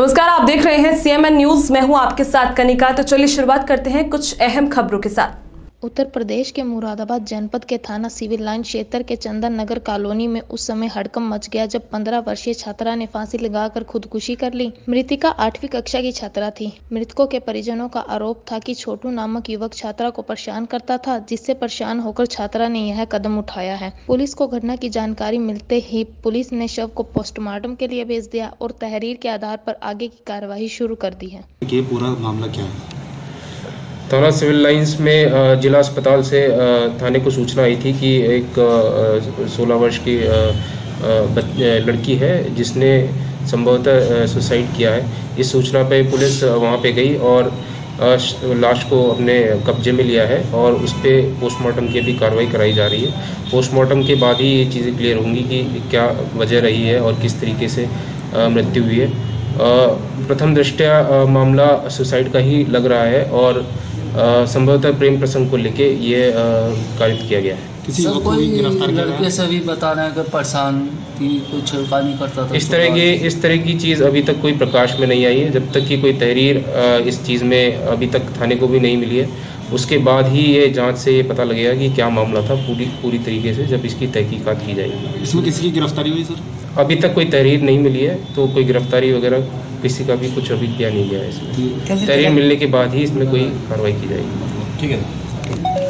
नमस्कार, आप देख रहे हैं CMN न्यूज। मैं हूं आपके साथ कनिका। तो चलिए शुरुआत करते हैं कुछ अहम खबरों के साथ। उत्तर प्रदेश के मुरादाबाद जनपद के थाना सिविल लाइन क्षेत्र के चंदन नगर कॉलोनी में उस समय हड़कंप मच गया जब 15 वर्षीय छात्रा ने फांसी लगाकर खुदकुशी कर ली। मृतिका 8वीं कक्षा की छात्रा थी। मृतकों के परिजनों का आरोप था कि छोटू नामक युवक छात्रा को परेशान करता था, जिससे परेशान होकर छात्रा ने यह कदम उठाया है। पुलिस को घटना की जानकारी मिलते ही पुलिस ने शव को पोस्टमार्टम के लिए भेज दिया और तहरीर के आधार पर आगे की कार्यवाही शुरू कर दी है। ये पूरा मामला क्या है? थाना सिविल लाइंस में जिला अस्पताल से थाने को सूचना आई थी कि एक 16 वर्ष की लड़की है जिसने संभवतः सुसाइड किया है। इस सूचना पे पुलिस वहां पे गई और लाश को अपने कब्जे में लिया है और उस पर पोस्टमार्टम की भी कार्रवाई कराई जा रही है। पोस्टमार्टम के बाद ही ये चीज़ें क्लियर होंगी कि क्या वजह रही है और किस तरीके से मृत्यु हुई है। प्रथम दृष्टया मामला सुसाइड का ही लग रहा है और संभवतः प्रेम प्रसंग को लेके ये कारित किया गया है। किसी सर, कोई गिरफ्तार लड़के से भी बता रहे हैं कि परेशान थी, कुछ नहीं करता था। इस तरह की चीज़ अभी तक कोई प्रकाश में नहीं आई है। जब तक कि कोई तहरीर इस चीज़ में अभी तक थाने को भी नहीं मिली है, उसके बाद ही ये जांच से ये पता लगेगा कि क्या मामला था पूरी तरीके से, जब इसकी तहकीकात की जाएगी। इसमें किसी की गिरफ्तारी हुई सर? अभी तक कोई तहरीर नहीं मिली है, तो कोई गिरफ्तारी वगैरह किसी का भी कुछ अभी किया नहीं गया है। इसमें तहरीर मिलने के बाद ही इसमें कोई कार्रवाई की जाएगी। ठीक है।